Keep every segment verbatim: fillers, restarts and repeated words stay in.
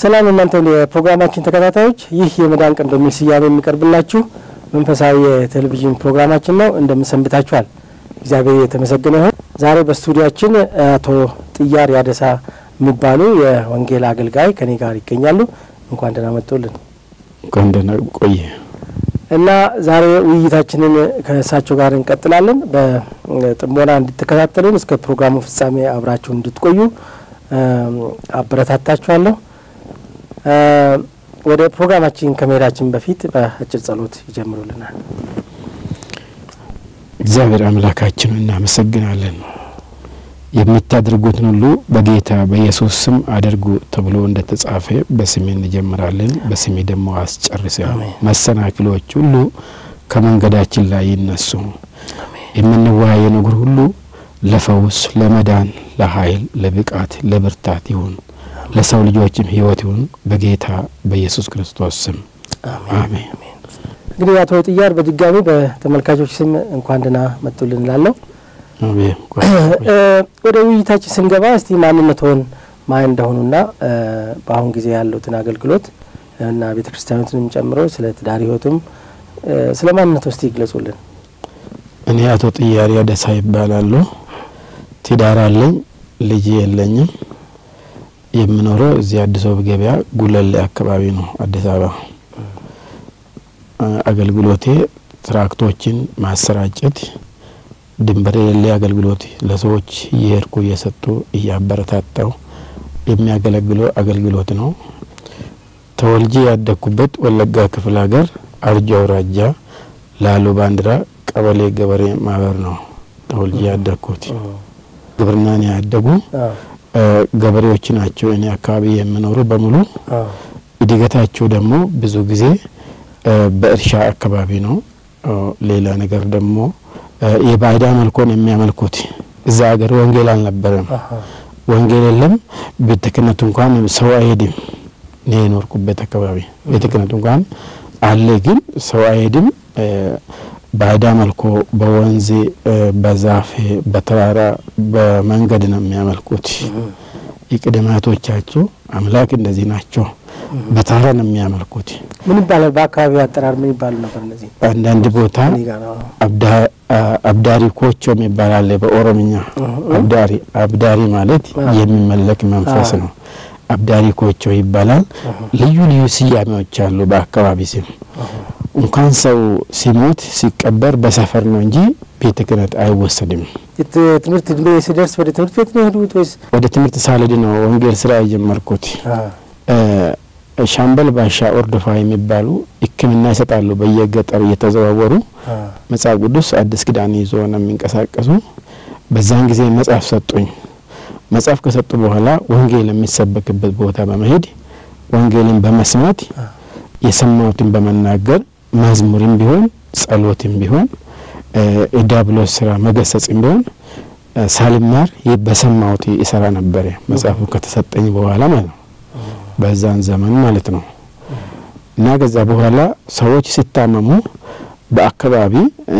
ሰላም እናንተ የፕሮግራማችን ተከታታዮች ይህ የመዳን ቀን በሚል ስያሜ የሚቀርብላችሁ መንፈሳዊ የቴሌቪዥን ፕሮግራማችን ነው። እንደምሰንብታችኋል እግዚአብሔር የተመሰገነ ይሁን። ዛሬ በስቱዲዮአችን አቶ ጥያር ያደሳ የሚባሉ የወንጌል አገልጋይ ከኔ ጋር ይገኛሉ። እንኳን ደህና መጡልን። እንኳን ደህና ቆየ። እና ዛሬ ውይይታችንን ከእሳቸው ጋር እንቀጥላለን። በጥሞና እንድትከታተሉን እስከ ፕሮግራሙ ፍጻሜ አብራችሁ እንድትቆዩ አበረታታችኋለሁ። ወደ ፕሮግራማችን ከመሄዳችን በፊት በአጭር ጸሎት ይጀምሩልናል። እግዚአብሔር አምላካችንን እናመሰግናለን። የምታደርጉትን ሁሉ በጌታ በኢየሱስ ስም አድርጉ ተብሎ እንደተጻፈ በስሜ እንጀምራለን፣ በስሜ ደግሞ አስጨርሰን መሰናክሎች ሁሉ ከመንገዳችን ላይ ይነሱ። የምንወያየው ነገር ሁሉ ለፈውስ፣ ለመዳን፣ ለኃይል፣ ለብቃት፣ ለብርታት ይሁን። ለሰው ልጆችም ህይወት ይሁን በጌታ በኢየሱስ ክርስቶስ ስም አሜን። እንግዲህ አቶ ጥያር በድጋሚ በተመልካቾች ስም እንኳን ደህና መጡልን እንላለን። አሜን። ወደ ውይይታችን ስንገባ እስቲ ማንነቶን ማን እንደሆኑና በአሁን ጊዜ ያለውትን አገልግሎት እና ቤተክርስቲያኑንም ጨምሮ ስለ ትዳር ህይወቱም ስለ ማንነቶ እስቲ ይግለጹልን። እኔ አቶ ጥያር ያደሳ ይባላል። ትዳር አለኝ፣ ልጅ የለኝም። የምኖረው እዚህ አዲስ አበባ ገበያ ጉለሌ አካባቢ ነው፣ አዲስ አበባ። አገልግሎቴ ትራክቶችን ማሰራጨት፣ ድንበር የሌለ አገልግሎት ለሰዎች የርኩ የሰጡ ያበረታታው የሚያገለግለው አገልግሎት ነው። ተወልጄ ያደኩበት ወለጋ ክፍለ ሀገር አርጆ አውራጃ ላሎ ባንዲራ ቀበሌ ገበሬ ማህበር ነው ተወልጄ ያደኩት። ግብርናን ያደጉ ገበሬዎች ናቸው እኔ አካባቢ የሚኖሩ በሙሉ። እድገታቸው ደግሞ ብዙ ጊዜ በእርሻ አካባቢ ነው። ሌላ ነገር ደግሞ የባይዳ መልኮን የሚያመልኩት እዛ ሀገር ወንጌል አልነበረም። ወንጌል የለም። ቤተክህነቱ እንኳን ሰው አይሄድም። እኔ ኖርኩበት አካባቢ ቤተክህነቱ እንኳን አለ፣ ግን ሰው አይሄድም። ባይዳ መልኮ በወንዝ በዛፍ በተራራ በመንገድ ነው የሚያመልኩት። የቅድማቶቻቸው አምላክ እንደዚህ ናቸው። በተራራ ነው የሚያመልኩት። ምን ይባላል በአካባቢው አጠራር ምን ይባል ነበር? እነዚህ አንዳንድ ቦታ አብዳ አብዳሪ ኮቾ የሚባል በኦሮምኛ አብዳሪ አብዳሪ ማለት የሚመለክ መንፈስ ነው። አብዳሪ ኮቾ ይባላል። ልዩ ልዩ ስያሜዎች አሉ በአካባቢ ስም። እንኳን ሰው ሲሞት ሲቀበር በሰፈር ነው እንጂ ቤተ ክህነት አይወሰድም። ትምህርት ድሜ ሲደርስ ወደ ትምህርት ቤት ነው ሄዱት ወይስ? ወደ ትምህርት ሳልሄድ ነው ወንጌል ስራ የጀመርኩት። ሻምበል ባሻ ኦርዶፋ የሚባሉ ሕክምና ይሰጣሉ በየገጠሩ እየተዘዋወሩ መጽሐፍ ቅዱስ አዲስ ኪዳን ይዞ ነው የሚንቀሳቀሱ። በዛን ጊዜ መጽሐፍ ሰጡኝ። መጽሐፍ ከሰጡ በኋላ ወንጌል የሚሰበክበት ቦታ በመሄድ ወንጌልን በመስማት የሰማሁትን በመናገር መዝሙርም ቢሆን ጸሎትም ቢሆን እዳብሎስ ስራ መገሰጽም ቢሆን ሳልማር በሰማሁት ይሰራ ነበር። መጽሐፉ ከተሰጠኝ በኋላ ማለት ነው፣ በዛን ዘመን ማለት ነው። እና ከዛ በኋላ ሰዎች ሲታመሙ በአካባቢ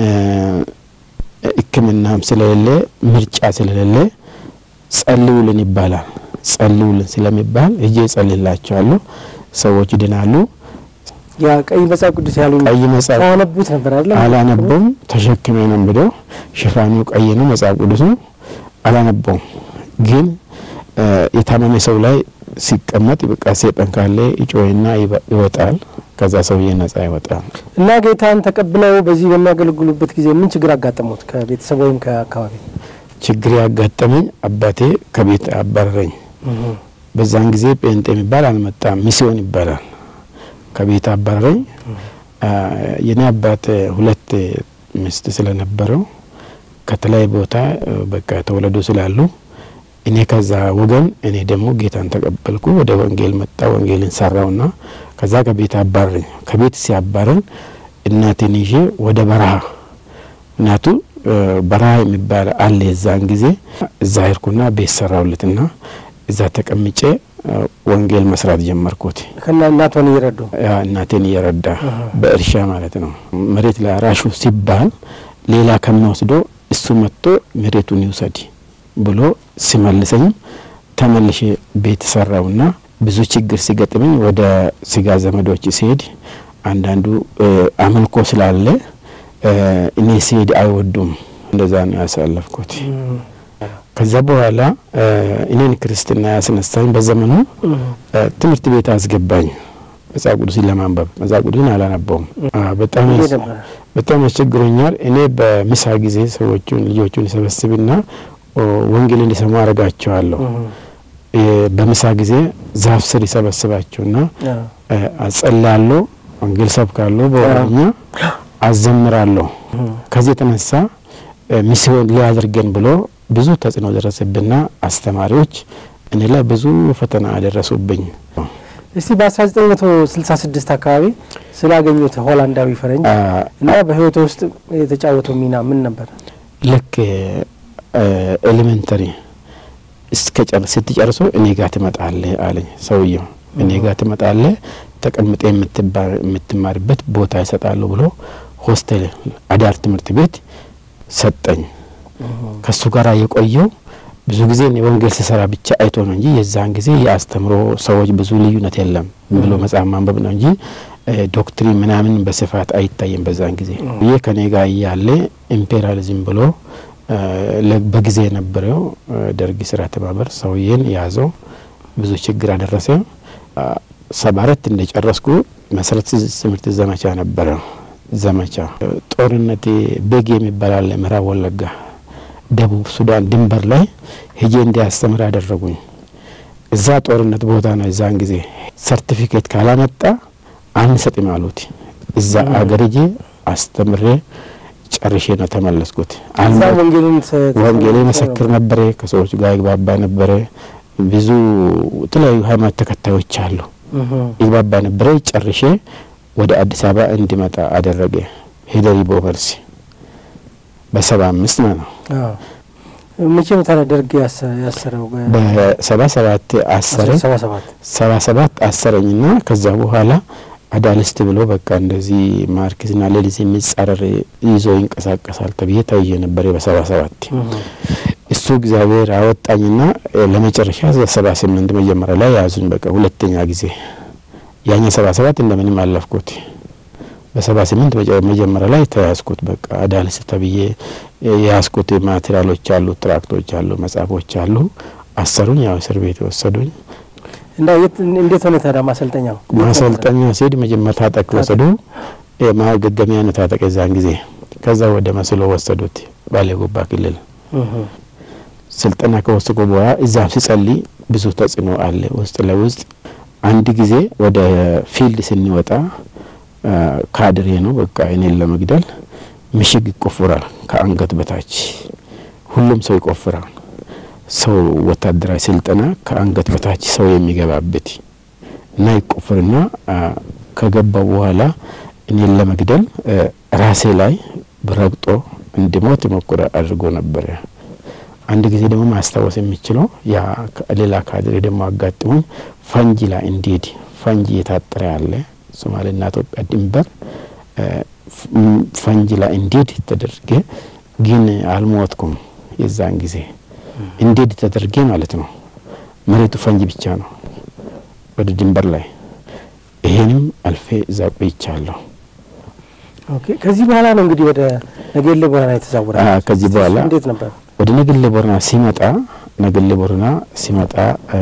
ሕክምናም ስለሌለ ምርጫ ስለሌለ ጸልዩልን ይባላል። ጸልዩልን ስለሚባል እጄ ጸልይላቸዋለሁ፣ ሰዎች ይድናሉ። ያ ቀይ መጽሐፍ ቅዱስ ያሉ ቀይ መጽሐፍ ታነቡት ነበር አይደል? አላነበውም። ተሸክሜ ነው ብለው ሽፋኑ ቀይ ነው መጽሐፍ ቅዱስ አላነበውም። ግን የታመመ ሰው ላይ ሲቀመጥ በቃ ሰይጣን ካለ ይጮይና ይወጣል። ከዛ ሰውዬ ነፃ ይወጣል። እና ጌታን ተቀብለው በዚህ በሚያገለግሉበት ጊዜ ምን ችግር አጋጠሙት? ከቤተሰብ ወይም ከአካባቢ ችግር ያጋጠመኝ አባቴ ከቤት አባረረኝ። በዛን ጊዜ ጴንጤ የሚባል አልመጣም፣ ሚስዮን ይባላል። ከቤት አባረረኝ። የኔ አባት ሁለት ሚስት ስለነበረው ከተለያየ ቦታ በቃ ተወለዱ ስላሉ እኔ ከዛ ወገን እኔ ደግሞ ጌታን ተቀበልኩ። ወደ ወንጌል መጣ፣ ወንጌልን ሰራውና ከዛ ከቤት አባረረኝ። ከቤት ሲያባረን እናቴን ይዤ ወደ በረሃ እናቱ በረሃ የሚባል አለ እዛን ጊዜ እዛ ሄድኩና ቤት ሰራውለትና እዛ ተቀምጬ ወንጌል መስራት ጀመርኩት። ከና እናቶን ይረዱ ያ እናቴን ይረዳ በእርሻ ማለት ነው። መሬት ላይ አራሹ ሲባል ሌላ ከመወስዶ እሱ መጥቶ መሬቱን ይውሰድ ብሎ ሲመልሰኝ ተመልሼ ቤት ሰራውና ብዙ ችግር ሲገጥመኝ ወደ ስጋ ዘመዶች ሲሄድ አንዳንዱ አመልኮ ስላለ እኔ ሲሄድ አይወዱም እንደዛ ነው ያሳለፍኩት ከዛ በኋላ እኔን ክርስትና ያስነሳኝ በዘመኑ ትምህርት ቤት አስገባኝ መጽሐፍ ቅዱስን ለማንበብ መጽሐፍ ቅዱስን አላነበውም በጣም በጣም አስቸግሮኛል እኔ በምሳ ጊዜ ሰዎችን ልጆችን ሰበስብና ወንጌልን እንዲሰሙ አረጋቸዋለሁ በምሳ ጊዜ ዛፍ ስር ይሰበስባቸውና አጸልያለሁ ወንጌል ሰብካለሁ በኦሮምኛ አዘምራለሁ ከዚህ ተነሳ ሚስዮን ሊያደርገን ብሎ ብዙ ተጽዕኖ ደረሰብና አስተማሪዎች እኔ ላይ ብዙ ፈተና አደረሱብኝ እስቲ በ1966 አካባቢ ስላገኙት ሆላንዳዊ ፈረንጅ እና በህይወት ውስጥ የተጫወተው ሚና ምን ነበር ለክ ኤሌመንተሪ እስከ ጨርስ ስትጨርሱ እኔ ጋር ትመጣለህ አለኝ ሰውየው እኔ ጋር ትመጣለህ ተቀምጠህ የምትማርበት ቦታ ይሰጣሉ ብሎ ሆስቴል አዳር ትምህርት ቤት ሰጠኝ ከሱ ጋር የቆየው ብዙ ጊዜ ወንጌል ሲሰራ ብቻ አይቶ ነው እንጂ የዛን ጊዜ ያስተምሮ ሰዎች ብዙ ልዩነት የለም ብሎ መጽሐፍ ማንበብ ነው እንጂ ዶክትሪን ምናምን በስፋት አይታየም በዛን ጊዜ ይሄ ከኔ ጋር ያለ ኢምፔሪያሊዝም ብሎ በጊዜ ነበረው ደርግ ስራ ተባበር ሰውየን ያዘው ብዙ ችግር አደረሰ ሰባረት እንደጨረስኩ መሰረት ትምህርት ዘመቻ ነበረ ዘመቻ ጦርነት በጌ የሚባል ምዕራብ ወለጋ ደቡብ ሱዳን ድንበር ላይ ሄጄ እንዲያስተምር አደረጉኝ እዛ ጦርነት ቦታ ነው እዛን ጊዜ ሰርቲፊኬት ካላመጣ አንሰጥም አሉት እዛ አገርጄ አስተምሬ ጨርሼ ነው ተመለስኩት አልማ ወንጌልን ወንጌልን መሰክር ነበር ከሰዎች ጋር ይግባባ ነበር ብዙ ተለያዩ ሃይማኖት ተከታዮች አሉ ይግባባ ነበር ጨርሼ ወደ አዲስ አበባ እንዲመጣ አደረገ ሄደሪ ቦቨርሲ በሰባ አምስት ነው አዎ መቼ ነው ታደርግ ያሰረው በሰባ ሰባት አሰረ ሰባ ሰባት አሰረኝና ከዛ በኋላ አዳልስት ብሎ በቃ እንደዚህ ማርክስና ሌሊዝ የሚጻረር ይዞ ይንቀሳቀሳል ተብዬ ታየ ነበር በሰባ ሰባት እሱ እግዚአብሔር አወጣኝና ለመጨረሻ ሰባ ስምንት መጀመሪያ ላይ ያዙኝ በቃ ሁለተኛ ጊዜ ያኛ ሰባ ሰባት እንደምንም አለፍኩት በሰባ ስምንት መጀመሪያ ላይ ተያዝኩት በቃ አዳልስት ተብዬ ያስኩት ማቴሪያሎች አሉ ትራክቶች አሉ መጻፎች አሉ አሰሩኝ ያው እስር ቤት ወሰዱኝ እንዳ እንዴት ሆነ ታዲያ ማሰልጠኛው ማሰልጠኛው ሲድ መጀመሪያ ታጠቅ ወሰዱ የማገገሚያ ነው ታጠቅ ዛን ጊዜ ከዛ ወደ መስሎ ወሰዱት ባሌ ጎባ ክልል ስልጠና ከወሰዱ በኋላ እዛ ሲጸልይ ብዙ ተጽዕኖ አለ ውስጥ ለውስጥ አንድ ጊዜ ወደ ፊልድ ስንወጣ ካድሬ ነው በቃ እኔን ለመግደል ምሽግ ይቆፍራል ከአንገት በታች ሁሉም ሰው ይቆፍራል ሰው ወታደራዊ ስልጠና ከአንገት በታች ሰው የሚገባበት እና ይቆፍርና ከገባው በኋላ እኔን ለመግደል ራሴ ላይ በረግጦ እንድሞት ሞክሮ አድርጎ ነበር አንድ ጊዜ ደግሞ ማስተዋወስ የሚችለው ያ ሌላ ካድሬ ደግሞ አጋጥሞኝ ፈንጂ ላይ እንዲድ ፈንጂ የታጠረ ያለ ሶማሌና ኢትዮጵያ ድንበር ፈንጂ ላይ እንዲድ ተደርገ ግን አልሞትኩም የዛን ጊዜ እንዲድ ተደርገ ማለት ነው መሬቱ ፈንጂ ብቻ ነው ወደ ድንበር ላይ ይሄንም አልፌ ዛቁ ይቻላል ኦኬ ከዚህ በኋላ ነው እንግዲህ ወደ ነገሌ ቦረና የተዛወረ አ ከዚህ በኋላ እንዴት ነበር ወደ ነገሌ ቦረና ሲመጣ ነገሌ ቦረና ሲመጣ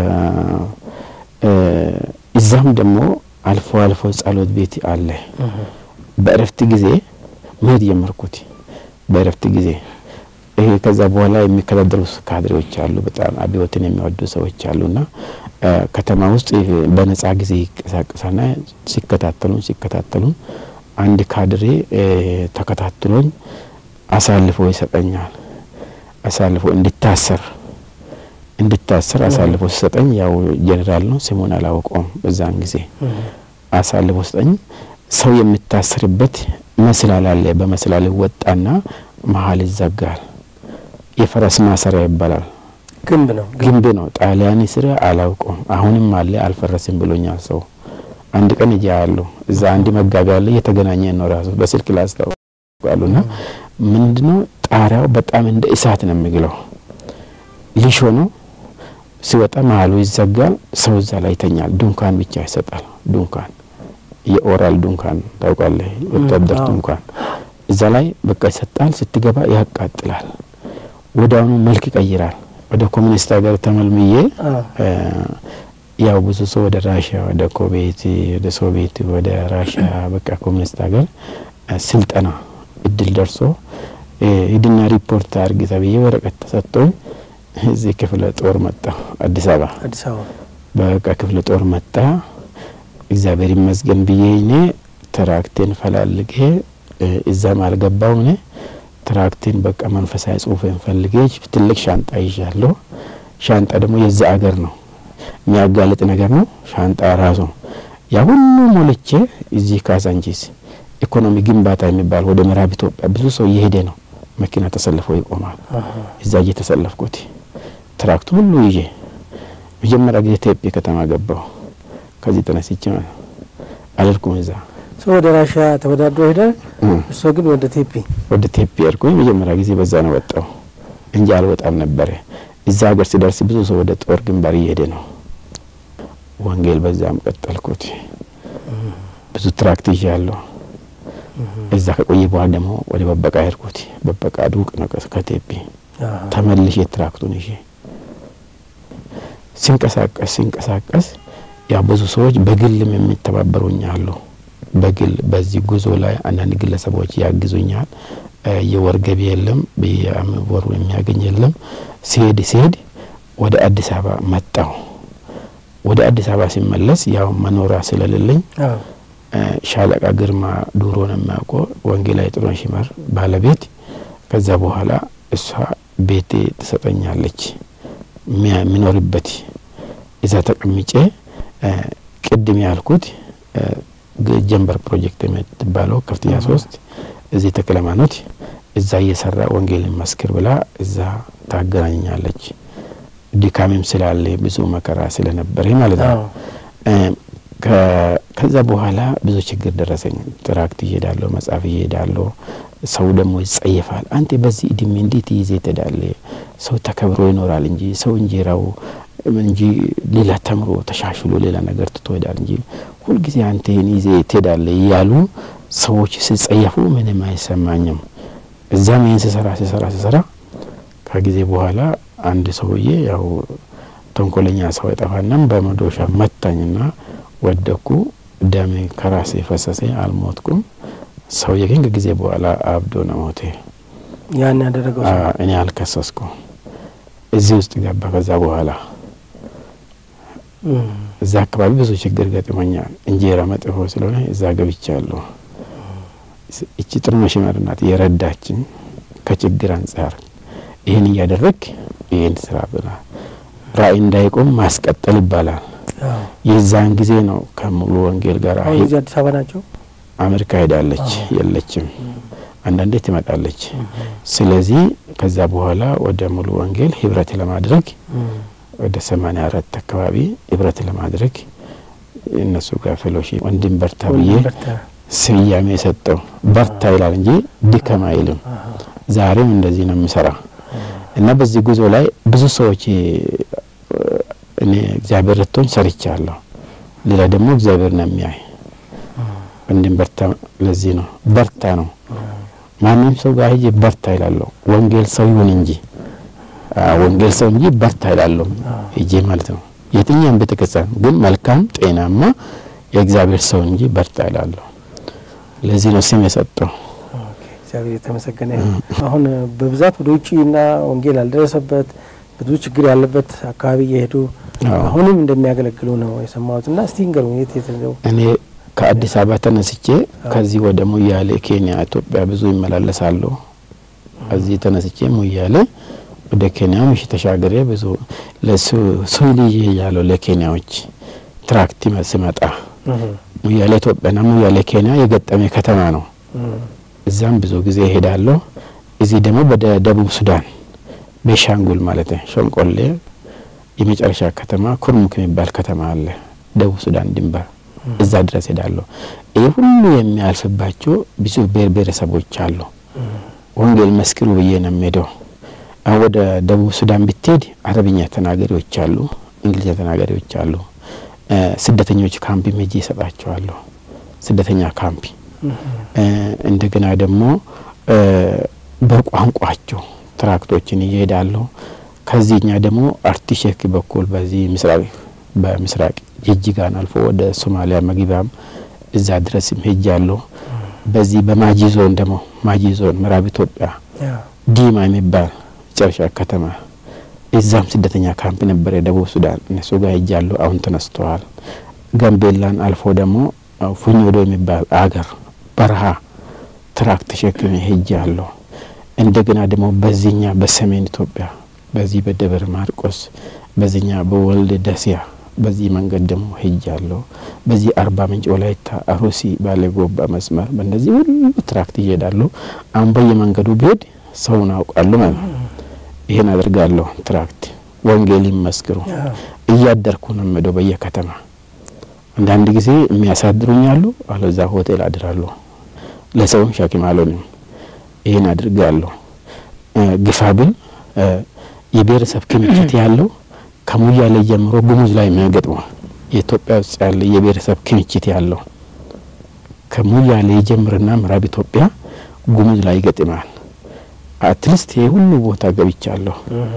እዛም ደግሞ አልፎ አልፎ ጸሎት ቤት አለ በእረፍት ጊዜ መሄድ ጀመርኩት በእረፍት ጊዜ ይሄ ከዛ በኋላ የሚከታተሉ ካድሬዎች አሉ በጣም አብዮትን የሚወዱ ሰዎች አሉና ከተማ ውስጥ በነጻ ጊዜ ይቀሳቀሳና ሲከታተሉ ሲከታተሉ አንድ ካድሬ ተከታትሎኝ አሳልፎ ይሰጠኛል አሳልፎ እንድታሰር እንድታሰር አሳልፎ ሲሰጠኝ ያው ጀነራል ነው ስሙን አላውቀውም በዛን ጊዜ አሳልፎ ሲሰጠኝ ሰው የሚታሰርበት መስላል አለ በመስላል ወጣና መሃል ይዘጋል የፈረስ ማሰሪያ ይባላል ግንብ ነው ግንብ ነው ጣሊያን ስራ አላውቀውም አሁንም አለ አልፈረስም ብሎኛል ሰው አንድ ቀን ይያለው እዛ አንድ መጋቢ አለ የተገናኘ ነው ራሱ በስልክ ላስተዋውቃሉና ምንድነው ጣሪያው በጣም እንደ እሳት ነው የሚግለው ሊሾ ነው ሲወጣ መሀሉ ይዘጋል ሰው እዛ ላይ ተኛል ዱንካን ብቻ ይሰጣል ዱንካን የኦራል ዱንካን ታውቃለህ ወጣደር ዱንካን እዛ ላይ በቃ ይሰጣል ስትገባ ያቃጥላል ወዳኑ መልክ ይቀይራል ወደ ኮሙኒስት ሀገር ተመልምዬ ያው ብዙ ሰው ወደ ራሺያ ወደ ኮቤት ወደ ሶቪየት ወደ ራሺያ በቃ ኮሙኒስት ሀገር ስልጠና እድል ደርሶ ሂድና ሪፖርት አድርግ ተብዬ ወረቀት ተሰጥቶኝ እዚህ ክፍለ ጦር መጣ አዲስ አበባ አዲስ አበባ በቃ ክፍለ ጦር መጣ እግዚአብሔር ይመስገን ብዬ እኔ ትራክቴን ፈላልጌ እዛም አልገባው እኔ ትራክቴን በቃ መንፈሳዊ ጽሁፌን ፈልጌ ትልቅ ሻንጣ ይዣለሁ ሻንጣ ደግሞ የዛ አገር ነው የሚያጋልጥ ነገር ነው ሻንጣ ራሱ ያ ሁሉ ሞልቼ እዚህ ካዛንቺስ ኢኮኖሚ ግንባታ የሚባል ወደ ምዕራብ ኢትዮጵያ ብዙ ሰው እየሄደ ነው መኪና ተሰልፎ ይቆማል እዛ እየተሰለፍኩት ትራክቱ ሁሉ ይዤ መጀመሪያ ጊዜ ቴፒ ከተማ ገባው ከዚህ ተነስቼ አልልኩም እዛ ሰው ወደ ራሺያ ተወዳድሮ ሄደ እሱ ግን ወደ ቴፒ ወደ ቴፒ ያርኩኝ መጀመሪያ ጊዜ በዛ ነው ወጣው እንጂ አልወጣም ነበር እዛ ሀገር ሲደርስ ብዙ ሰው ወደ ጦር ግንባር እየሄደ ነው ወንጌል በዛም ቀጠልኩት ብዙ ትራክት ይያለው እዛ ከቆየ በኋላ ደግሞ ወደ በበቃ ሄድኩት በበቃ ዱቅ ነው ከቴፒ ተመልሼ ትራክቱን ይዤ ሲንቀሳቀስ ሲንቀሳቀስ ያ ብዙ ሰዎች በግልም የሚተባበሩኝ አሉ በግል በዚህ ጉዞ ላይ አንዳንድ ግለሰቦች ያግዙኛል የወር ገቢ የለም በየወሩ የሚያገኝ የለም ሲሄድ ሲሄድ ወደ አዲስ አበባ መጣው ወደ አዲስ አበባ ሲመለስ ያው መኖራ ስለሌለኝ ሻለቃ ግርማ ዱሮን ማቆ ወንጌላዊ ጥሩን ሽመር ባለቤት ከዛ በኋላ እሷ ቤቴ ተሰጠኛለች ሚኖርበት እዛ ተቀምጬ ቅድም ያልኩት ጀምበር ፕሮጀክት የምትባለው ከፍተኛ ሶስት እዚህ ተከለማኖት እዛ እየሰራ ወንጌልን መስክር ብላ እዛ ታገናኛለች ዲካምም ስላለ ብዙ መከራ ስለነበረ ማለት ነው ከዛ በኋላ ብዙ ችግር ደረሰኝ ትራክት ይሄዳለው መጻፍ ይሄዳለው ሰው ደግሞ ይጸየፋል አንተ በዚህ እድሜ እንዴት ይዘህ ትሄዳለህ ሰው ተከብሮ ይኖራል እንጂ ሰው እንጀራው እንጂ ሌላ ተምሮ ተሻሽሎ ሌላ ነገር ትተወዳል እንጂ ሁሉ ጊዜ አንተ ይዘህ ትሄዳለህ ያሉ ሰዎች ሲጸየፉ ምንም አይሰማኝም እዛም ይሄን ሲሰራ ሲሰራ ሲሰራ ከጊዜ በኋላ አንድ ሰውዬ ያው ተንኮለኛ ሰው ይጣፋና በመዶሻ መታኝና ወደኩ ደሜ ከራሴ ፈሰሰ አልሞትኩም ሰው የገንገ ጊዜ በኋላ አብዶ ነው ሞቴ ያን ያደረገው እኔ አልከሰስኩ እዚህ ውስጥ ገባ ከዛ በኋላ እዛ አካባቢ ብዙ ችግር ገጥሞኛል እንጀራ መጥፎ ስለሆነ እዛ ገብቻለሁ እቺ ጥሩነሽ መርናት የረዳችን ከችግር አንፃር ይሄን ያደረክ ይሄን ስራ ብላ ራይ እንዳይቆም ማስቀጠል ይባላል የዛን ጊዜ ነው ከሙሉ ወንጌል ጋር አይ እዚህ አዲስ አበባ ናቸው አሜሪካ ሄዳለች የለችም አንዳንዴ ትመጣለች ስለዚህ ከዛ በኋላ ወደ ሙሉ ወንጌል ህብረት ለማድረግ ወደ ሰማንያ አራት አካባቢ ህብረት ለማድረግ እነሱ ጋር ፌሎሺፕ ወንድም በርታብዬ ስያሜ ሰጠው በርታ ይላል እንጂ ድከም አይልም ዛሬም እንደዚህ ነው የሚሰራ እና በዚህ ጉዞ ላይ ብዙ ሰዎች እኔ እግዚአብሔር ረቶኝ ሰርቻለሁ ሌላ ደግሞ እግዚአብሔር ነው የሚያይ ወንድም በርታ ለዚህ ነው በርታ ነው ማንንም ሰው ጋር ሄጄ በርታ ይላል ወንጌል ሰው ይሁን እንጂ ወንጌል ሰው እንጂ በርታ ይላል እጄ ማለት ነው የትኛም በተከሳን ግን መልካም ጤናማ የእግዚአብሔር ሰው እንጂ በርታ ይላል ለዚህ ነው ስም የሰጠው እግዚአብሔር የተመሰገነ አሁን በብዛት ወደ ውጪና ወንጌል አልደረሰበት ብዙ ችግር ያለበት አካባቢ እየሄዱ አሁንም እንደሚያገለግሉ ነው የሰማሁትና እስቲ እንገሩኝ የት የት ነው እኔ ከአዲስ አበባ ተነስቼ ከዚህ ወደ ሙያሌ ኬንያ ኢትዮጵያ ብዙ ይመላለሳሉ እዚህ ተነስቼ ሙያሌ ወደ ኬንያ ምሽ ተሻገረ ብዙ ለሱ ሱሊዬ ያለው ለኬንያዎች ትራክት መስመጣ ሙያሌ ኢትዮጵያና ሙያሌ ኬንያ የገጠመ ከተማ ነው እዛም ብዙ ጊዜ ሄዳለሁ እዚህ ደግሞ በደቡብ ሱዳን በሻንጉል ማለት ነው ሸንቆሌ የመጨረሻ ከተማ ኩርሙክ የሚባል ከተማ አለ ደቡብ ሱዳን ድንበር እዛ ድረስ ሄዳለሁ ይሄ ሁሉ የሚያልፍባቸው ብዙ ብሔር ብሔረሰቦች አሉ ወንጌል መስክሩ በየነም ሄዶ ወደ ደቡብ ሱዳን ብትሄድ አረብኛ ተናጋሪዎች አሉ እንግሊዝኛ ተናጋሪዎች አሉ ስደተኞች ካምፕ ሜጂ ይሰጣቸዋል ስደተኛ ካምፕ እንደገና ደግሞ በቋንቋቸው ትራክቶችን ይሄዳሉ ከዚህኛ ደግሞ አርቲሼክ በኩል በዚህ ምስራቅ በምስራቅ ጅጅጋን አልፎ ወደ ሶማሊያ መግቢያም እዛ ድረስ ሄጃለሁ በዚህ በማጂ ዞን ደግሞ ማጂ ዞን ምዕራብ ኢትዮጵያ ዲማ የሚባል ጨርሻ ከተማ እዛም ስደተኛ ካምፕ ነበር የደቡብ ሱዳን እነሱ ጋር ሄጃለሁ አሁን ተነስተዋል ጋምቤላን አልፎ ደግሞ ፉኞዶ የሚባል አገር በረሃ ትራክት ተሸክሜ ሄጃለሁ እንደገና ደግሞ በዚህኛ በሰሜን ኢትዮጵያ በዚህ በደብረ ማርቆስ በዚህኛ በወልደ ደሲያ በዚህ መንገድ ደግሞ ሄጃለሁ በዚህ አርባ ምንጭ ወላይታ አሮሲ ባለ ጎባ መስመር በእነዚህ ሁሉ ትራክት ይሄዳሉ አሁን በየመንገዱ ቢሄድ ሰውን አውቃለሁ ማለት ይሄን አድርጋለሁ ትራክት ወንጌልን መስክሩ እያደርኩ ነው መደው በየከተማ አንዳንድ ጊዜ የሚያሳድሩኛሉ አለዛ ሆቴል አድራለሁ ለሰውም ሻኪም አልሆንም ይሄን አድርጋለሁ ግፋብል የብሔረሰብ ክምችት ያለው ከሙያ ላይ ጀምሮ ጉሙዝ ላይ የሚያገጥመው የኢትዮጵያ ውስጥ ያለ የብሔረሰብ ክምችት ያለው ከሙያ ላይ ጀምርና ምዕራብ ኢትዮጵያ ጉሙዝ ላይ ይገጥማል አትሊስት የሁሉ ቦታ ገብቻለሁ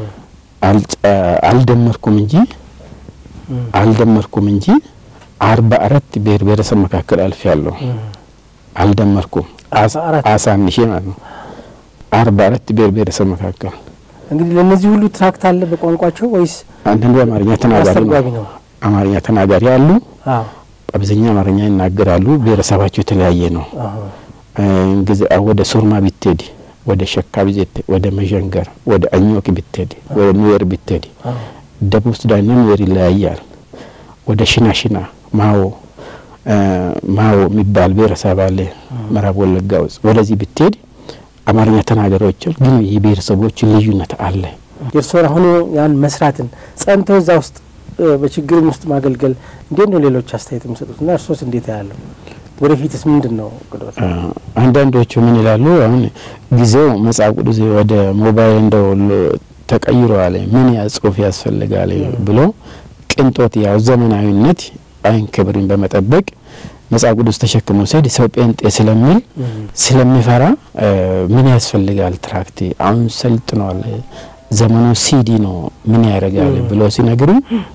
አልደመርኩም እንጂ አልደመርኩም እንጂ አርባ አራት ብሔር ብሔረሰብ መካከል አልፌያለሁ አልደመርኩም አሳንሼ ማለት ነው አርባ አራት ብሔር ብሔረሰብ መካከል እንግዲህ ለነዚህ ሁሉ ትራክት አለ በቋንቋቸው ወይስ አንደኛ አማርኛ ተናጋሪ ነው አማርኛ ተናጋሪ አሉ አዎ አብዛኛው አማርኛ ይናገራሉ ብሔረሰባቸው የተለያየ ነው አዎ እንግዲህ ወደ ሱርማ ቢትሄድ ወደ ሸካ ቢዘት ወደ መጀንገር ወደ አኞክ ቢትሄድ ወደ ኑዌር ቢትሄድ ደቡብ ሱዳን ነው ኑዌር ይለያያል ወደ ሽናሽና ማኦ ማኦ የሚባል ብሔረሰብ አለ ምዕራብ ወለጋ ውስጥ ወደዚህ ቢትሄድ አማርኛ ተናጋሪዎች ግን የብሔረሰቦች ልዩነት አለ የርሶር አሁን ያን መስራትን ጸንተው እዛ ውስጥ በችግርም ውስጥ ማገልገል እንዴት ነው ሌሎች አስተያየት የሚሰጡትና እርሶስ እንዴት ያያሉ ወደፊትስ ምንድነው ቅዱስ አንዳንዶቹ ምን ይላሉ አሁን ጊዜው መጽሐፍ ቅዱስ ወደ ሞባይል እንደው ተቀይሯል ምን ያጽፍ ያስፈልጋል ብሎ ቅንጦት ያው ዘመናዊነት አይን ክብርን በመጠበቅ መጽሐፍ ቅዱስ ተሸክሞ ሲሄድ ሰው ጴንጤ ስለሚል ስለሚፈራ ምን ያስፈልጋል ትራክት አሁን ሰልጥኗል ዘመኑ ሲዲ ነው ምን ያረጋል ብሎ ሲነግሩ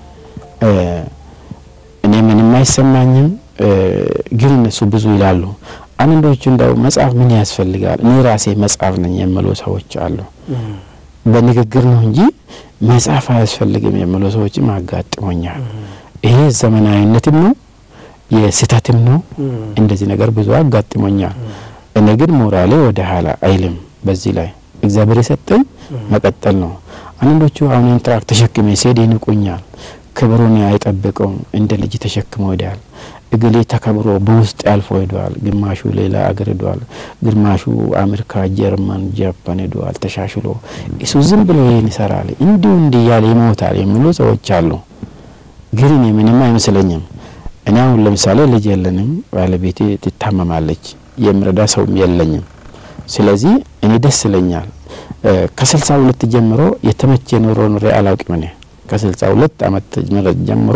እኔ ምንም አይሰማኝም ግን እነሱ ብዙ ይላሉ አንዶቹ እንደው መጽሐፍ ምን ያስፈልጋል እኔ ራሴ መጽሐፍ ነኝ የምለው ሰዎች አሉ በንግግር ነው እንጂ መጽሐፍ አያስፈልግም የምለው ሰዎች ማጋጥሞኛል ይሄ ዘመናዊነትም ነው የስታትም ነው እንደዚህ ነገር ብዙ አጋጥሞኛል እኔ ግን ሞራሌ ወደ ኋላ አይልም በዚህ ላይ እግዚአብሔር የሰጠኝ መቀጠል ነው አንዶቹ አሁን ኢንትራክት ተሸክሜ ሲሄድ ይንቁኛል ክብሩን አይጠብቀው እንደ ልጅ ተሸክሞ ይዳል እግሌ ተከብሮ በውስጥ ያልፎ ይዷል ግማሹ ሌላ አገር ይዷል ግማሹ አሜሪካ ጀርመን ጃፓን ይዷል ተሻሽሎ እሱ ዝም ብሎ ይሄን ይሰራል እንዲው እንዲህ ያለ ይሞታል የሚሉ ሰዎች አሉ ግን እኔ ምንም አይመስለኝም እኔ አሁን ለምሳሌ ልጅ የለንም ባለቤቴ ትታመማለች የምረዳ ሰው የለኝም ስለዚህ እኔ ደስ ይለኛል ከስልሳ ሁለት ጀምሮ የተመቸ ኑሮ ኑሮ አላውቅም እኔ ከስልሳ ሁለት አመት ጀምሮ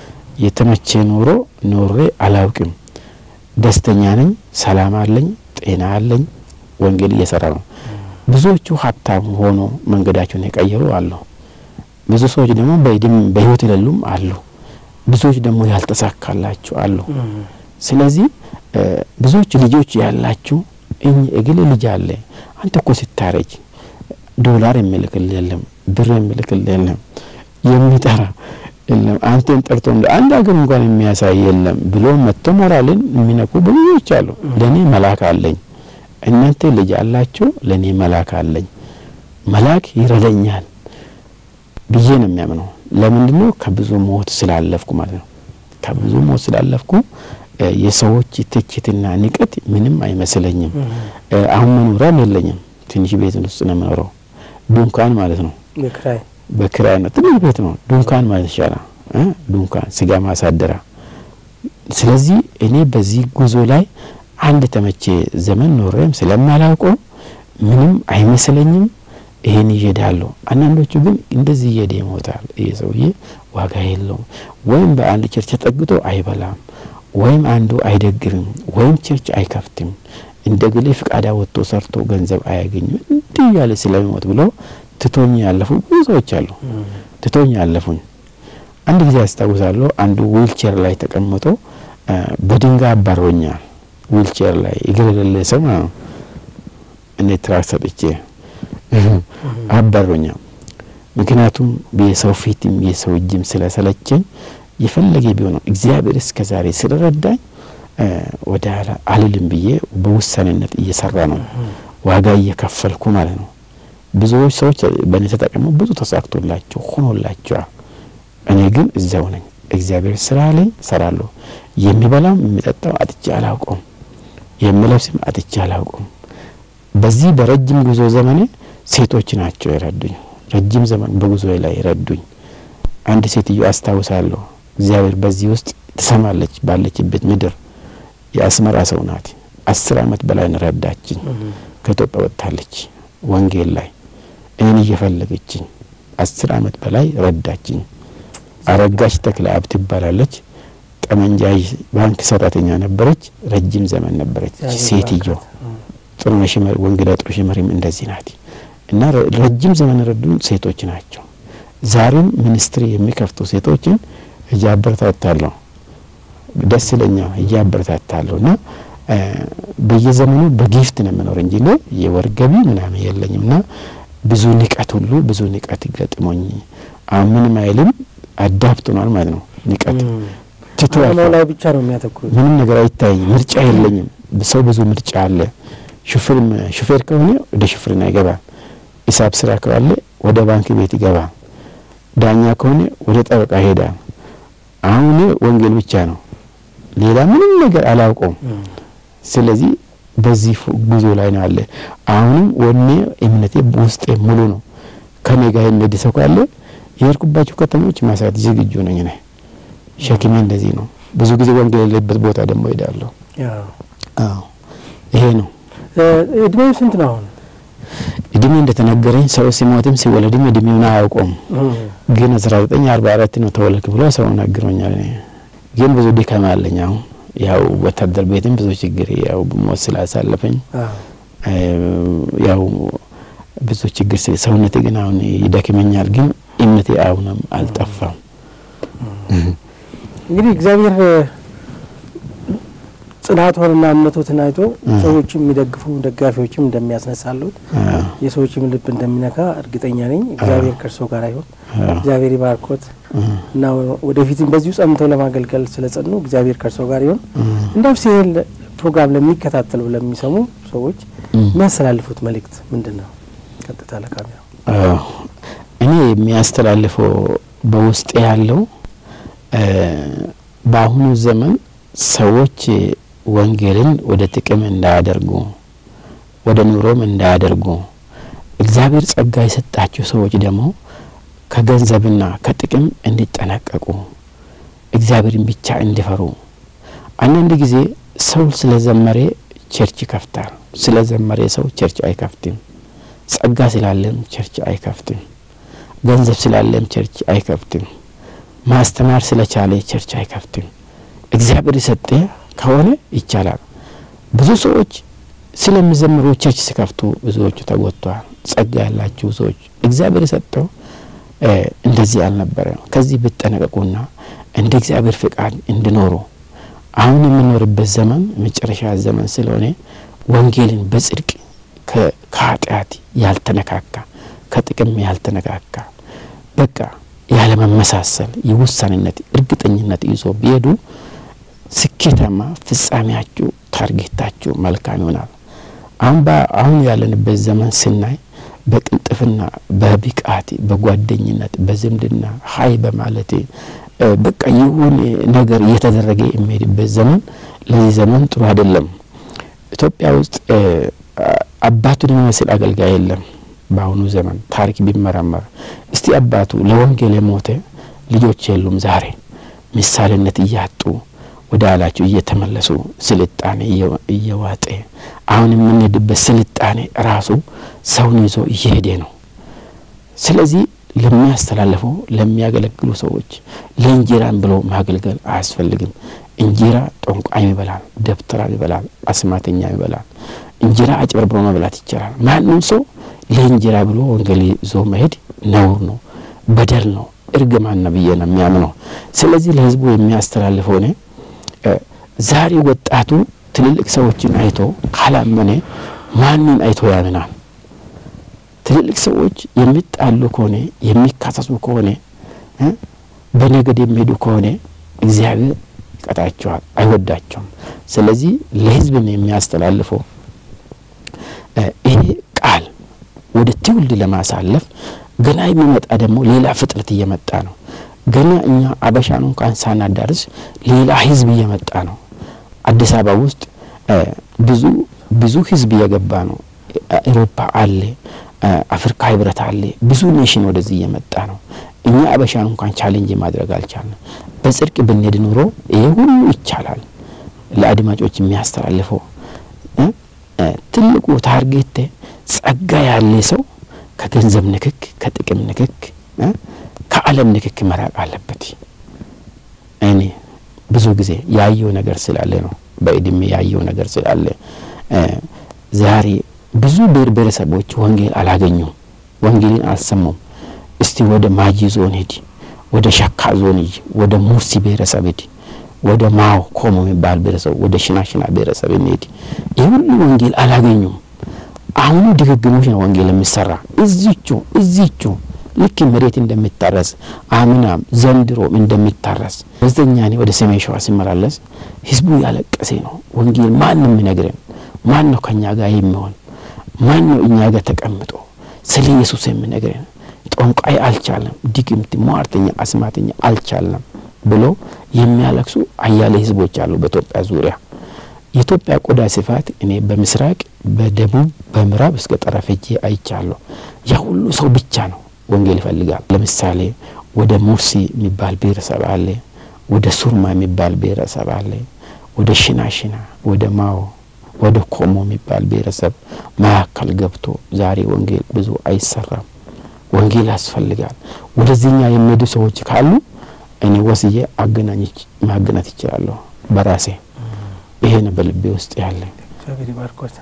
የተመቸ ኑሮ ኑሮ አላውቅም ደስተኛ ነኝ ሰላም አለኝ ጤና አለኝ ወንጌል እየሰራ ነው ብዙዎቹ ሀብታም ሆኖ መንገዳቸውን የቀየሩ አሉ ብዙ ሰዎች ደግሞ በእድሜ በህይወት የሌሉም አሉ ብዙዎች ደግሞ ያልተሳካላቸው አሉ ስለዚህ ብዙዎች ልጆች ያላችሁ እኝ እግል ልጅ አለ አንተ እኮ ሲታረጅ ዶላር የሚልክል የለም ብር የሚልክል የለም የሚጠራ የለም አንተን ጠርቶ አንድ አገር እንኳን የሚያሳይ የለም ብሎ መጥቶ ሞራልን የሚነኩ ብዙዎች አሉ ለኔ መላክ አለኝ እናንተ ልጅ አላችሁ ለኔ መላክ አለኝ መላክ ይረዳኛል ብዬ ነው የሚያምነው ለምንድነው ከብዙ ሞት ስላለፍኩ ማለት ነው ከብዙ ሞት ስላለፍኩ የሰዎች ትችትና ንቀት ምንም አይመስለኝም አሁን መኖሪያም የለኝም ትንሽ ቤት ውስጥ ነው የምኖረው ዱንካን ማለት ነው በክራይ በክራይ ነው ትንሽ ቤት ነው ዱንካን ማለት ይችላል እ ዱንካን ስጋ ማሳደራ ስለዚህ እኔ በዚህ ጉዞ ላይ አንድ ተመቼ ዘመን ኖሬም ስለማላውቀው ምንም አይመስለኝም ይሄን ይሄዳሉ አንዳንዶቹ ግን እንደዚህ ይሄድ ይሞታል ይሄ ሰውዬ ዋጋ የለውም ወይም በአንድ ቸርች ተጠግቶ አይበላም ወይም አንዱ አይደግርም ወይም ቸርች አይከፍትም እንደግሌ ፍቃዳ ወጥቶ ሰርቶ ገንዘብ አያገኙ እንዲህ ያለ ስለሚሞት ብሎ ትቶኝ ያለፉ ብዙዎች አሉ ትቶኝ ያለፉኝ አንድ ጊዜ አስተውዛለሁ አንዱ ዊልቸር ላይ ተቀምጦ በድንጋይ አባሮኛል ዊልቸር ላይ ይገለለ ሰው እኔ ትራክ ሰጥቼ አባሮኛል ምክንያቱም በሰው ፊትም የሰው እጅም ስለሰለቸኝ የፈለገ ቢሆን እግዚአብሔር እስከዛሬ ስለረዳኝ ወደ አልልም ብዬ በውሳኔነት እየሰራ ነው ዋጋ እየከፈልኩ ማለት ነው ብዙዎች ሰዎች በእኔ ተጠቅመው ብዙ ተሳክቶላቸው ሆኖላቸው እኔ ግን እዛው ነኝ እግዚአብሔር ስራ ላይ ሰራለሁ የሚበላም የሚጠጣው አጥቼ አላውቅም የሚለብስም አጥቼ አላውቅም በዚህ በረጅም ጉዞ ዘመኔ ሴቶች ናቸው ይረዱኝ ረጅም ዘመን በጉዞ ላይ ይረዱኝ አንድ ሴትዮ አስተዋውሳለሁ እግዚአብሔር በዚህ ውስጥ ተሰማለች ባለችበት ምድር የአስመራ ሰው ናት አስር አመት በላይ ረዳችኝ ከኢትዮጵያ ወጣለች ወንጌል ላይ እኔን እየፈለገችኝ አስር አመት በላይ ረዳችኝ አረጋሽ ተክለ አብ ትባላለች ጠመንጃይ ባንክ ሰራተኛ ነበረች ረጅም ዘመን ነበረች ሴትዮ ጥሩነሽ ወንጌላ ጥሩሽ መሪም እንደዚህ ናት እና ረጅም ዘመን ረዱን ሴቶች ናቸው ዛሬም ሚኒስትሪ የሚከፍቱ ሴቶችን እያበረታታለሁ ደስ ይለኛል እያበረታታለሁና በየዘመኑ በጊፍት ነው መኖር እንጂ ነው የወርገቢ ምናምን የለኝምና ብዙ ንቀት ሁሉ ብዙ ንቀት ገጥሞኝ አምን ማይልም አዳፕት ሆኗል ማለት ነው ንቀት ትቷል ላይ ብቻ ነው የሚያተኩሩት ምንም ነገር አይታይም ምርጫ የለኝም በሰው ብዙ ምርጫ አለ ሹፌር ሹፌር ከሆነ ወደ ሹፌርና ይገባ ሂሳብ ስራ ካለ ወደ ባንክ ቤት ይገባ ዳኛ ከሆነ ወደ ጠበቃ ሄዳ አሁን ወንጌል ብቻ ነው ሌላ ምንም ነገር አላውቀውም ስለዚህ በዚህ ጉዞ ላይ ነው አለ አሁን ወኔ እምነቴ ውስጥ ሙሉ ነው ከኔ ጋር እንደዚህ ካለ የርኩባቸው ከተሞች ማሳት ዝግጁ ነኝ ነኝ ሸክሜ እንደዚህ ነው ብዙ ጊዜ ወንጌል ያለበት ቦታ ደግሞ ሄዳለሁ ያው አዎ ይሄ ነው እድሜው ስንት ነው አሁን እድሜ እንደተነገረኝ ሰው ሲሞትም ሲወለድም እድሜውን አያውቁም ግን አስራ ዘጠኝ አርባ አራት ነው ተወለድኩ ብሎ ሰው ነገሮኛል ግን ብዙ ድካም አለኝ አሁን ያው ወታደር ቤትም ብዙ ችግር ያው ሞት ስላሳለፈኝ ያው ብዙ ችግር ሰውነቴ ግን አሁን ይደክመኛል ግን እምነቴ አሁንም አልጠፋም እንግዲህ እግዚአብሔር ጽናቱንና እምነቱን አይቶ ሰዎችም የሚደግፉ ደጋፊዎችም እንደሚያስነሳሉት የሰዎችም ልብ እንደሚነካ እርግጠኛ ነኝ እግዚአብሔር ከርሶ ጋር አይሆን እግዚአብሔር ይባርኮት እና ወደፊትም በዚሁ ጸንተው ለማገልገል ስለጸኑ እግዚአብሔር ከርሶ ጋር ይሆን እንደው ሲል ፕሮግራም ለሚከታተሉ ለሚሰሙ ሰዎች የሚያስተላልፉት መልእክት ምንድነው ቀጥታ ለካሜራው እኔ የሚያስተላልፈው በውስጥ ያለው በአሁኑ ዘመን ሰዎች ወንጌልን ወደ ጥቅም እንዳያደርጉ ወደ ኑሮም እንዳያደርጉ እግዚአብሔር ጸጋ የሰጣቸው ሰዎች ደግሞ ከገንዘብና ከጥቅም እንዲጠነቀቁ እግዚአብሔርን ብቻ እንዲፈሩ አንድ ጊዜ ሰው ስለዘመረ ቸርች ይከፍታል ስለዘመረ ሰው ቸርች አይከፍትም ጸጋ ስላለም ቸርች አይከፍትም ገንዘብ ስላለም ቸርች አይከፍትም ማስተማር ስለቻለ ቸርች አይከፍትም እግዚአብሔር ይሰጠ ከሆነ ይቻላል ብዙ ሰዎች ስለሚዘምሩ ቸርች ሲከፍቱ ብዙዎቹ ተጎድተዋል ጸጋ ያላችሁ ሰዎች እግዚአብሔር ይሰጠው እንደዚህ አልነበረ ከዚህ ብትጠነቀቁና እንደ እግዚአብሔር ፍቃድ እንድኖሩ አሁን የምንኖርበት ዘመን መጨረሻ ዘመን ስለሆነ ወንጌልን በጽድቅ ከኃጢአት ያልተነካካ ከጥቅም ያልተነካካ በቃ ያለ መመሳሰል የውሳኔነት እርግጠኝነት ይዞ ቢሄዱ ስኬታማ ፍጻሜያችሁ ታርጌታችሁ መልካም ይሆናል አሁን አሁን ያለንበት ዘመን ስናይ በቅልጥፍና በብቃት በጓደኝነት በዝምድና ሃይ በማለት በቃ ይሁን ነገር እየተደረገ የሚሄድበት ዘመን ለዚህ ዘመን ጥሩ አይደለም ኢትዮጵያ ውስጥ አባቱን የሚመስል አገልጋይ የለም በአሁኑ ዘመን ታሪክ ቢመረመር እስቲ አባቱ ለወንጌል የሞተ ልጆች የሉም ዛሬ ምሳሌነት እያጡ ወደ አላችሁ እየተመለሱ ስልጣኔ እየዋጠ አሁን ምን እንደበት ስልጣኔ ራሱ ሰውን ይዞ እየሄደ ነው ስለዚህ ለሚያስተላልፈው ለሚያገለግሉ ሰዎች ለእንጀራን ብሎ ማገልገል አያስፈልግም እንጀራ ጦንቋይ ይበላል ደብተራ ይበላል አስማተኛ ይበላል እንጀራ አጭበርብሮ መብላት ይችላል ማንንም ሰው ለእንጀራ ብሎ ወንጌል ይዞ መሄድ ነውር ነው በደል ነው እርግማን ነው ብዬ ነው የሚያምነው ስለዚህ ለህዝቡ የሚያስተላልፈው ነው ዛሬ ወጣቱ ትልልቅ ሰዎችን አይቶ ካላመነ ማንንም አይቶ ያምናል ትልልቅ ሰዎች የሚጣሉ ከሆነ የሚካሰሱ ከሆነ በነገድ የሚሄዱ ከሆነ እግዚአብሔር ይቀጣቸዋል አይወዳቸውም ስለዚህ ለህዝብ ነው የሚያስተላልፈው ይሄ ቃል ወደ ትውልድ ለማሳለፍ ገና የሚመጣ ደግሞ ሌላ ፍጥረት እየመጣ ነው ገና እኛ አበሻን እንኳን ሳናዳርስ ሌላ ህዝብ እየመጣ ነው አዲስ አበባ ውስጥ ብዙ ብዙ ህዝብ እየገባ ነው አውሮፓ አለ አፍሪካ ህብረት አለ ብዙ ኔሽን ወደዚህ እየመጣ ነው እኛ አበሻን እንኳን ቻሌንጅ ማድረግ አልቻልንም በጽድቅ ብንሄድ ኑሮ ይሄ ሁሉ ይቻላል ለአድማጮች የሚያስተላልፈው ትልቁ ታርጌት ጸጋ ያለ ሰው ከገንዘብ ንክክ ከጥቅም ንክክ ከዓለም ንክክ መራቅ አለበት እኔ ብዙ ጊዜ ያየው ነገር ስላለ ነው በእድሜ ያየው ነገር ስላለ ዛሬ ብዙ ብሔረሰቦች ወንጌል አላገኙም ወንጌልን አልሰሙም እስቲ ወደ ማጂ ዞን ሄዲ ወደ ሸካ ዞን ሄዲ ወደ ሙርሲ ብሔረሰብ ሄዲ ወደ ማው ኮሞ የሚባል ብሔረሰብ ወደ ሽናሽና ብሔረሰብ ሄዲ ይሁን ወንጌል አላገኙም አሁን ድግግሞሽ ነው ወንጌል የሚሰራ እዚቹ እዚቹ ልክ መሬት እንደሚታረስ አምናም ዘንድሮ እንደሚታረስ በዘኛኔ ወደ ሰሜን ሸዋ ሲመላለስ ህዝቡ ያለቀሰ ነው ወንጌል ማንንም ይነግረን ማን ነው ከኛ ጋር የሚሆን ማን ነው እኛ ጋር ተቀምጦ ስለ ኢየሱስ የሚነግረን ጦንቃይ አልቻለም ዲግምት ሟርተኛ አስማተኛ አልቻለም ብሎ የሚያለቅሱ አያሌ ህዝቦች አሉ በኢትዮጵያ ዙሪያ የኢትዮጵያ ቆዳ ስፋት እኔ በምስራቅ በደቡብ በምዕራብ እስከ ጠረፈጂ አይቻለሁ ያ ሁሉ ሰው ብቻ ነው ወንጌል ይፈልጋል ለምሳሌ ወደ ሙርሲ የሚባል ብሔረሰብ አለ ወደ ሱርማ የሚባል ብሔረሰብ አለ ወደ ሽናሽና ወደ ማው ወደ ኮሞ የሚባል ብሔረሰብ ማከል ገብቶ ዛሬ ወንጌል ብዙ አይሰራም ወንጌል ያስፈልጋል ወደዚህኛ የሚሄዱ ሰዎች ካሉ እኔ ወስዬ አገናኝች ማገናት ይችላል በራሴ ይሄን በልቤ ውስጥ ያለ እግዚአብሔር ይባርኮት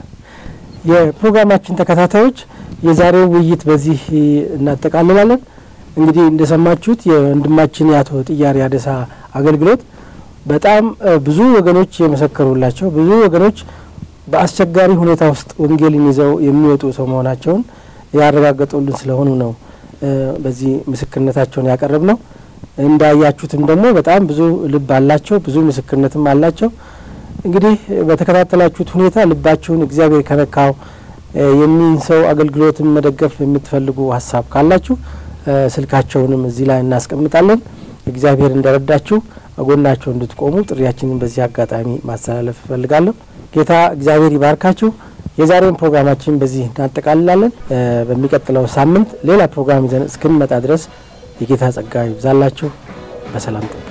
የፕሮግራማችን ተከታታዮች የዛሬው ውይይት በዚህ እናጠቃልላለን እንግዲህ እንደሰማችሁት የወንድማችን ያቶ ጥያሬ ያደሳ አገልግሎት በጣም ብዙ ወገኖች የመሰከሩላቸው ብዙ ወገኖች በአስቸጋሪ ሁኔታ ውስጥ ወንጌልን ይዘው የሚወጡ ሰው መሆናቸውን ያረጋግጡልን ስለሆኑ ነው በዚህ ምስክርነታቸውን ያቀርብነው እንዳያችሁትም ደግሞ በጣም ብዙ ልብ አላቸው ብዙ ምስክርነትም አላቸው እንግዲህ በተከታተላችሁት ሁኔታ ልባችሁን እግዚአብሔር ከነካው የሚን ሰው አገልግሎትን መደገፍ የምትፈልጉ ሐሳብ ካላችሁ ስልካቸውንም እዚህ ላይ እናስቀምጣለን እግዚአብሔር እንደረዳችሁ አጎናቸው እንድትቆሙ ጥሪያችንን በዚህ አጋጣሚ ማስተላለፍ ፈልጋለሁ ጌታ እግዚአብሔር ይባርካችሁ የዛሬውን ፕሮግራማችን በዚህ እናጠቃልላለን በሚቀጥለው ሳምንት ሌላ ፕሮግራም ይዘን እስክንመጣ ድረስ የጌታ ጸጋ ይብዛላችሁ በሰላም